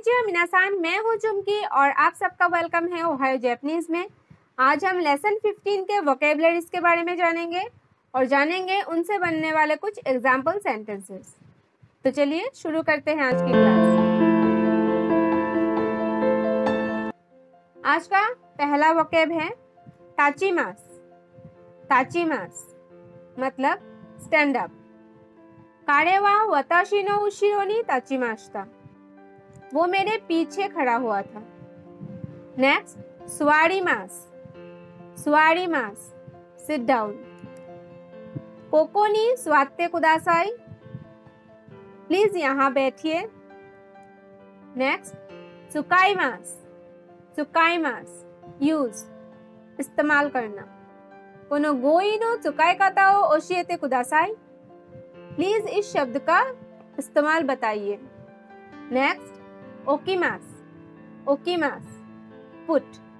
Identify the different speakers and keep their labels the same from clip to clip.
Speaker 1: Konnichiwa मिनासान, मैं हूँ चुमकी और आप सबका वेलकम है ओहायो जैपनीज में। आज हम लेसन 15 के वोकेबलरीज के बारे में जानेंगे और जानेंगे उनसे बनने वाले कुछ एग्जाम्पल सेंटेंसेस। तो चलिए शुरू करते हैं आज की क्लास। आज का पहला वोकेब है ताचिमास। ताचिमास मतलब स्टैंड अप। कारे वा वताशी नो उशिरो नि ताचिमाशिता, वो मेरे पीछे खड़ा हुआ था। नेक्स्ट सुवारीमास। सुवारीमास सिट डाउन। कोको नि स्वात्ते कुदासाई, प्लीज यहाँ बैठिए। नेक्स्ट सुकाईमास। सुकाईमास यूज इस्तेमाल करना। कोनो गोई नो सुकाई काता ओ ओशिएते कुदासाई, प्लीज इस शब्द का इस्तेमाल बताइए। नेक्स्ट ओकीमास। ओकीमास पुट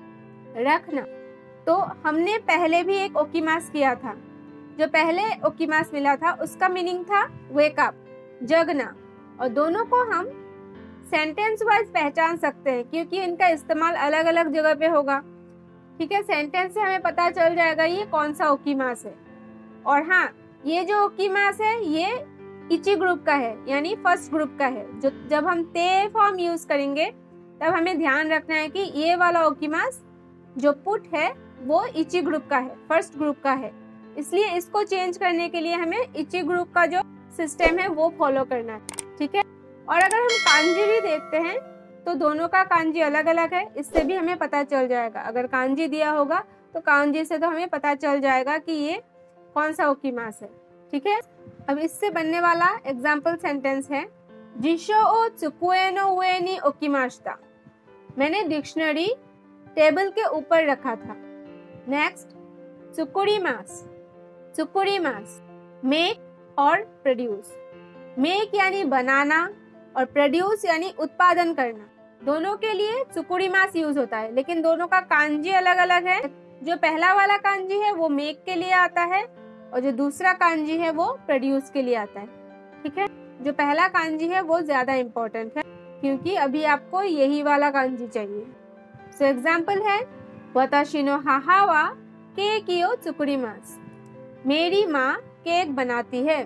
Speaker 1: रखना। तो हमने पहले भी एक ओकीमास किया था। जो पहले ओकीमास मिला था उसका मीनिंग था वेक अप, जगना। और दोनों को हम सेंटेंस वाइज पहचान सकते हैं क्योंकि इनका इस्तेमाल अलग अलग जगह पे होगा। ठीक है, सेंटेंस से हमें पता चल जाएगा ये कौन सा ओकीमास है। और हाँ, ये जो ओकीमास है ये इची ग्रुप का है, यानी फर्स्ट ग्रुप का है। जो जब हम ते फॉर्म यूज करेंगे तब हमें ध्यान रखना है कि ये वाला ओकीमास जो पुट है वो इची ग्रुप का है, फर्स्ट ग्रुप का है। इसलिए इसको चेंज करने के लिए हमें इची ग्रुप का जो सिस्टम है वो फॉलो करना है। ठीक है, और अगर हम कांजी भी देखते हैं तो दोनों का कांजी अलग अलग है, इससे भी हमें पता चल जाएगा। अगर कांजी दिया होगा तो कांजी से तो हमें पता चल जाएगा कि ये कौन सा ओकीमास है। ठीक है, अब इससे बनने वाला एग्जाम्पल सेंटेंस है जिशो ओ त्सुकुए नो उए नि ओकीमाशिता, मैंने डिक्शनरी टेबल के ऊपर रखा था। नेक्स्ट त्सुकुरीमास। त्सुकुरीमास मेक और प्रोड्यूस। मेक यानी बनाना और प्रोड्यूस यानी उत्पादन करना। दोनों के लिए त्सुकुरीमास यूज होता है, लेकिन दोनों का कांजी अलग अलग है। जो पहला वाला कांजी है वो मेक के लिए आता है और जो दूसरा कांजी है वो प्रोड्यूस के लिए आता है। ठीक है, जो पहला कांजी है वो ज्यादा इम्पोर्टेंट है क्योंकि अभी आपको यही वाला कांजी चाहिए। सो एग्जाम्पल है वताशी नो हाहा वा केकी ओ त्सुकुरीमास, मेरी माँ केक बनाती है।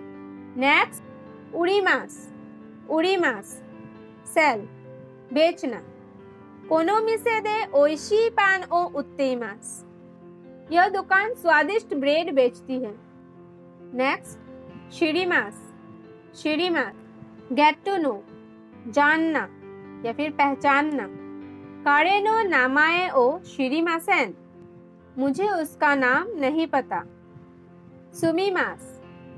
Speaker 1: नेक्स्ट उड़ीमास। उड़ीमास सेल बेचना। कोनो मिसे दे ओइशी पान ओ उत्तेइमास, यह दुकान स्वादिष्ट ब्रेड बेचती है। नेक्स्ट शिरीमास। शिरीमास गेट टू नो जानना या फिर पहचानना। कारे नो नामाए ओ शिरीमासेन, मुझे उसका नाम नहीं पता। सुमीमास।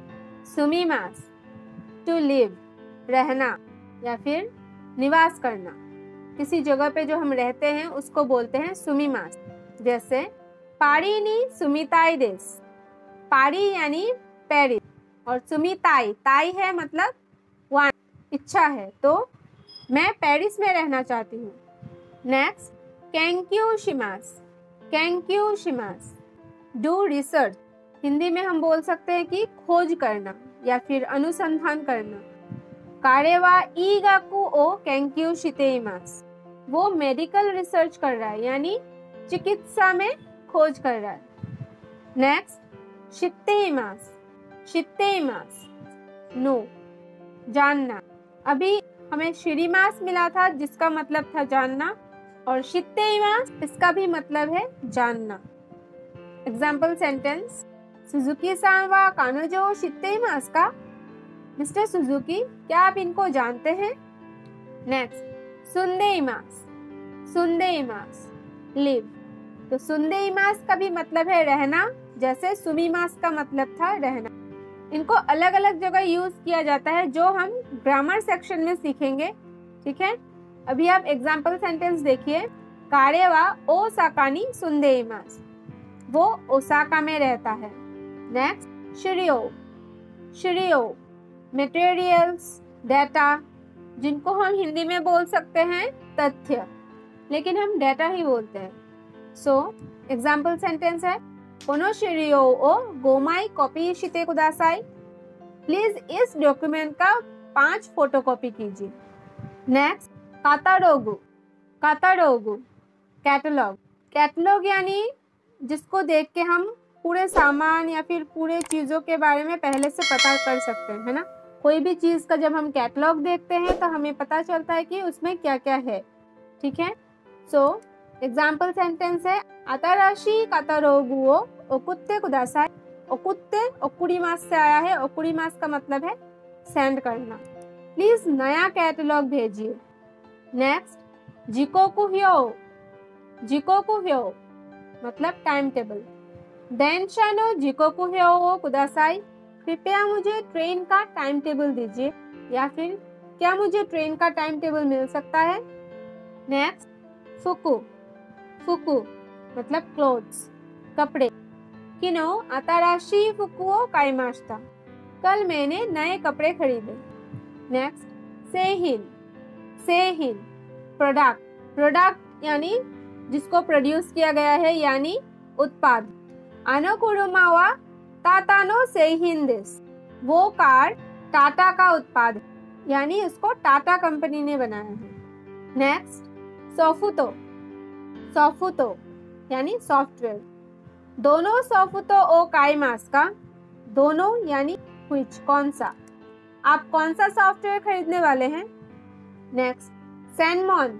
Speaker 1: सुमीमास टू लिव रहना या फिर निवास करना। किसी जगह पे जो हम रहते हैं उसको बोलते हैं सुमीमास। जैसे पारी नी सुमिताई देस, पारी यानी पेरिस और सुमिताई, ताई है मतलब वान, इच्छा है, तो मैं पेरिस में रहना चाहती हूँ। नेक्स्ट केंक्यूशिमास। केंक्यूशिमास डू रिसर्च, हिंदी में हम बोल सकते हैं कि खोज करना या फिर अनुसंधान करना। कारेवा ईगाकू ओ केंक्यूशितेइमास, वो मेडिकल रिसर्च कर रहा है यानी चिकित्सा में खोज कर रहा है। नेक्स्ट शित्तेइमास। शित्तेइमास नो जानना। अभी हमें शिरीमास मिला था जिसका मतलब था जानना, और शित्तेइमास इसका भी मतलब है जानना। एग्जाम्पल सेंटेंस सुजुकी सान वा कानोजो शित्तेइमास का, मिस्टर सुजुकी क्या आप इनको जानते हैं। नेक्स्ट सुंदेइमास। सुंदेइमास लिव, तो सुंदेइमास का भी मतलब है रहना, जैसे सुमीमास का मतलब था रहना। इनको अलग अलग जगह यूज किया जाता है जो हम ग्रामर सेक्शन में सीखेंगे। ठीक है, अभी आप एग्जाम्पल सेंटेंस देखिए। कारेवा ओसाका नि सुंदेइमास, वो ओसाका में रहता है। नेक्स्ट शिरियो। शिरियो मटेरियल्स डेटा, जिनको हम हिंदी में बोल सकते हैं तथ्य, लेकिन हम डेटा ही बोलते हैं। सो एग्जाम्पल सेंटेंस है कोनो शिरियो ओ गोमाई कॉपी शिते कुदासाई, प्लीज इस डॉक्यूमेंट का 5 फोटोकॉपी कीजिए। नेक्स्ट कातारोगु, कातारोगु, कैटलॉग। कैटलॉग यानी जिसको देख के हम पूरे सामान या फिर पूरे चीज़ों के बारे में पहले से पता कर सकते हैं, है ना। कोई भी चीज़ का जब हम कैटलॉग देखते हैं तो हमें पता चलता है कि उसमें क्या क्या है, ठीक है। सो एग्जाम्पल सेंटेंस है आताराशी कातारोगु ओ ओकुत्ते कुदासाई। ओकुत्ते ओकुरिमास से आया है। ओकुरिमास का मतलब है सेंड करना। प्लीज नया कैटलॉग भेजिए। नेक्स्ट जिकोकु ह्यो, जिकोकु ह्यो मतलब टाइम टेबल। देनशा नो जिकोकु ह्यो ओ कुदासाई। कृपया मुझे ट्रेन का टाइम टेबल दीजिए, या फिर क्या मुझे ट्रेन का टाइम टेबल मिल सकता है। नेक्स्ट फुकु, फुकु मतलब क्लोथ्स, कपड़े। किनो आताराशी फुकु ओ काइमाशिता। कल मैंने नए कपड़े खरीदे। नेक्स्ट सेहिन, सेहिन प्रोडक्ट, प्रोडक्ट यानी जिसको प्रोड्यूस किया गया है यानी उत्पाद। आनो कुरुमा वा टाटा नो सेहिन देसु। वो कार टाटा का उत्पाद है, यानी उसको टाटा कंपनी ने बनाया है। नेक्स्ट सोफुतो, सोफुतो यानी सॉफ्टवेयर। दोनों सोफुतो ओ काइमास का। दोनों यानी व्हिच कौन सा। आप कौन सा सॉफ्टवेयर खरीदने वाले हैं। नेक्स्ट सैनमॉन,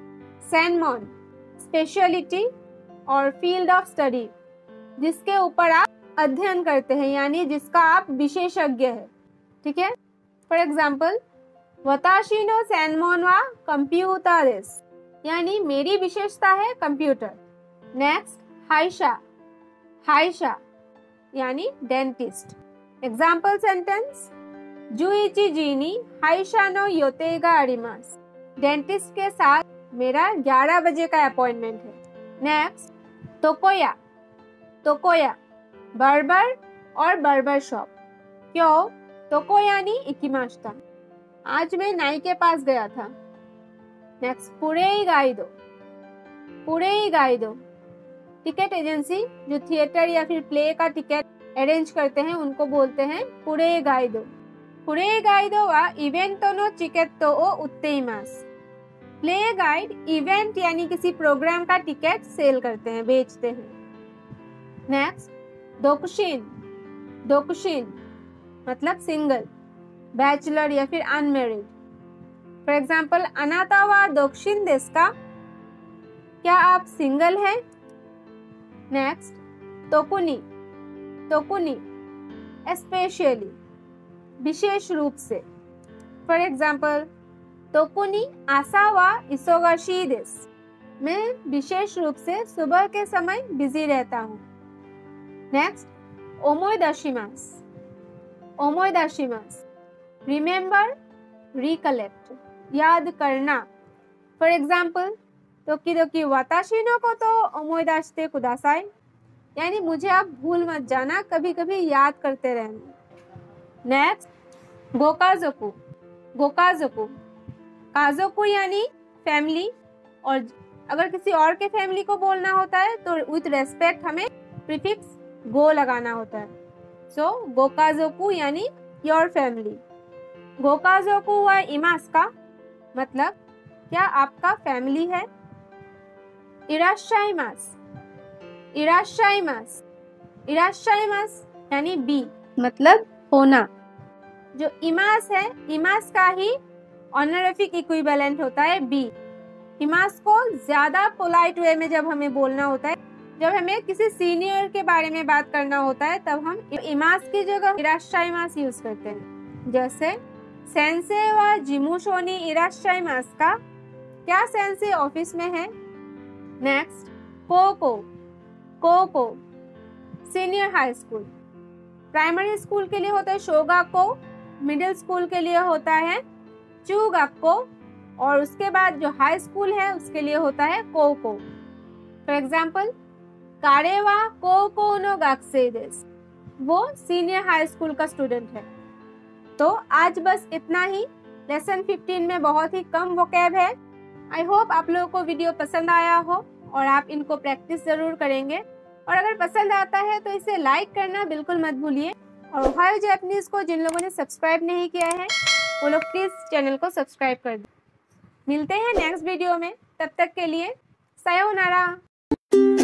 Speaker 1: सैनमॉन स्पेशलिटी और फील्ड ऑफ स्टडी, जिसके ऊपर आप अध्ययन करते हैं यानी जिसका आप विशेषज्ञ है, ठीक है। फॉर एग्जाम्पल वताशी नो सैनमॉन वा कंप्यूटर देसु, यानी मेरी विशेषता है कंप्यूटर। नेक्स्ट हाइशा, हाइशा यानी डेंटिस्ट। एग्जाम्पल सेंटेंस 11 जी नी हाइशा नो योते गा आरिमास। डेंटिस्ट के साथ मेरा 11 बजे का अपॉइंटमेंट है। नेक्स्ट तोकोया, तोकोया बार्बर और बार्बर शॉप। क्यों तोकोया नी इकिमाशिता, आज मैं नाई के पास गया था। नेक्स्ट पुरेई गाइडो, पुरेई गाइडो टिकट एजेंसी जो थिएटर या फिर प्ले का टिकट अरेंज करते हैं उनको बोलते हैं पुरेई गाइडो। पुरेई गाइडो वा इवेंटो नो चिकेटो ओ उत्तेइमास। प्ले गाइड इवेंट यानी किसी प्रोग्राम का टिकट सेल करते हैं, बेचते हैं। नेक्स्ट दोकुशिन, दोकुशिन मतलब सिंगल, बैचलर या फिर अनमैरिड। फॉर एग्जाम्पल अनाता वा दोकुशिन देसु का, क्या आप सिंगल हैं। नेक्स्ट तोकुनी, तोकुनी स्पेशली विशेष रूप से। फॉर एग्जाम्पल तोकुनी आसा वा इसोगाशी देसु, मैं विशेष रूप से सुबह के समय बिजी रहता हूँ। नेक्स्ट ओमोइदाशिमास, ओमोइदाशिमास रिमेम्बर, रिकलेक्ट याद करना। फॉर एग्जाम्पल तोकिदोकी वाताशी नो कोतो ओमोइदाशिते कुदासाई, यानी मुझे आप भूल मत जाना, कभी कभी याद करते रहना। नेक्स्ट गोकाजोकु, गोकाजोकु काजोकु यानी फैमिली, और अगर किसी और के फैमिली को बोलना होता है तो विथ रेस्पेक्ट हमें प्रीफिक्स गो लगाना होता है। सो गोकाजोकु यानी योर फैमिली। गोकाजोकु वा इमास का मतलब क्या आपका फैमिली है। इराशाइमास, इराशाइमास, इराशाइमास यानी बी मतलब होना। जो इमास है, इमास का ही ऑनरिफिक इक्विवेलेंट होता है बी। इमास को ज्यादा पोलाइट वे में जब हमें बोलना होता है, जब हमें किसी सीनियर के बारे में बात करना होता है, तब हम इमास की जगह इराशाइमास यूज करते हैं। जैसे सेंसे वा जिमुशो नी इराशाइमास का, क्या सेंसे ऑफिस में है। नेक्स्ट कोको, कोको senior high school. Primary school के लिए होता है शोगाको, मिडिल स्कूल के लिए होता है चूगाको, और उसके बाद जो हाई स्कूल है उसके लिए होता है कोको। फॉर एग्जाम्पल कारेवा कोको नो गाकुसेई देसु, वो सीनियर हाई स्कूल का स्टूडेंट है। तो आज बस इतना ही। लेसन 15 में बहुत ही कम वोकैब है। आई होप आप लोगों को वीडियो पसंद आया हो और आप इनको प्रैक्टिस जरूर करेंगे। और अगर पसंद आता है तो इसे लाइक करना बिल्कुल मत भूलिए। और ओहायो जैपनीज को जिन लोगों ने सब्सक्राइब नहीं किया है वो लोग प्लीज चैनल को सब्सक्राइब कर दें। मिलते हैं नेक्स्ट वीडियो में, तब तक के लिए सायोनारा।